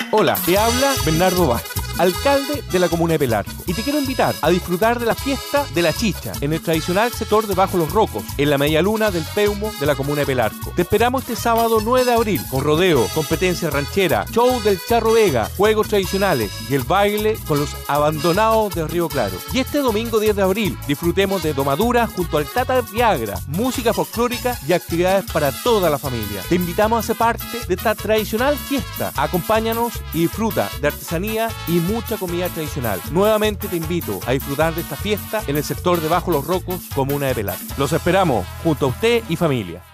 Hola, te habla Bernardo Vázquez, alcalde de la comuna de Pelarco, y te quiero invitar a disfrutar de la fiesta de la chicha en el tradicional sector de Bajo Los Rocos, en la media luna del Peumo de la comuna de Pelarco. Te esperamos este sábado 9 de abril con rodeo, competencia ranchera, show del Charro Vega, juegos tradicionales y el baile con los abandonados de Río Claro. Y este domingo 10 de abril disfrutemos de domadura junto al Tata Viagra, música folclórica y actividades para toda la familia. Te invitamos a ser parte de esta tradicional fiesta. Acompáñanos y disfruta de artesanía y mucha comida tradicional. Nuevamente te invito a disfrutar de esta fiesta en el sector de Bajo Los Rocos, comuna de Pelarco. Los esperamos junto a usted y familia.